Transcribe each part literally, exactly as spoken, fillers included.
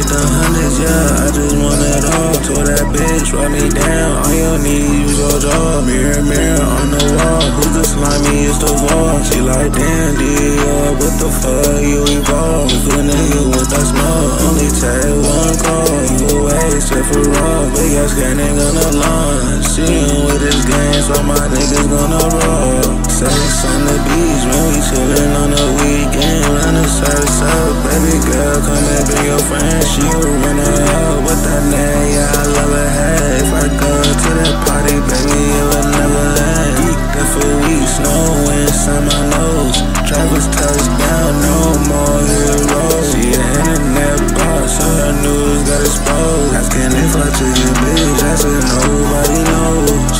with the hundreds, yeah, I just want it all. Told that bitch, write me down, all you need, use your jaw. Mirror, mirror on the wall, who's the slimiest of all? She like, damn, D, yeah, what the fuck, you evolve. If a nigga with that smoke, only take one call. You away, except for raw, big ass cannon gonna launch. See him with his gang, so my niggas gonna roll. Sex on the beach, when we chillin' on the weekend. Run the service up, baby girl, come and bring your friend. She will run her out with that name, yeah, I love her head. If I go to that party, baby, it will never end. Geek there for weeks, no inside my nose. Travis touchdown, no more heroes. She an internet boss, so her news got exposed. Asking if I took your bitch, I said nobody knows.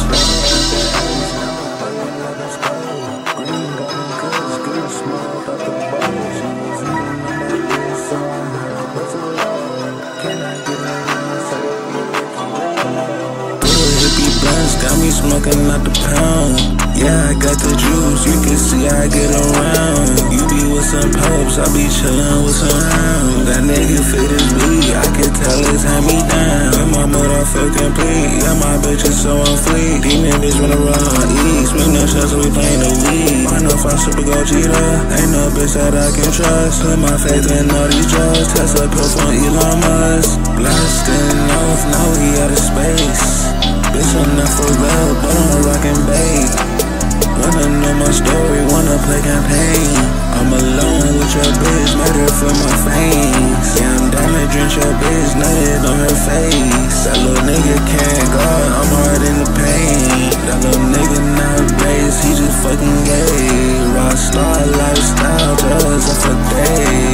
Got me smoking out the pound. Yeah, I got the juice, you can see I get around. You be with some popes, I be chillin' with some hounds. That nigga fit his beat, I can tell it's hand me down. And my motherfucker complete, yeah, my bitch is so on fleek. Demon bitch run around east, swing no shots, so we playin' the weed. I know if I'm super go cheater, ain't no bitch that I can trust. Put my faith in all these drugs, Tesla pill from Elon Musk. Blasting off, now we out of space. Bitch, I'm not for real, but I'm rockin' bait. Wanna know my story, wanna play campaign. I'm alone with your bitch, made her feel my face. Yeah, I'm down to drink your bitch, nutted on her face. That little nigga can't guard, I'm hard in the pain. That little nigga not raised, he just fucking gay. Rockstar lifestyle, drugs up for days.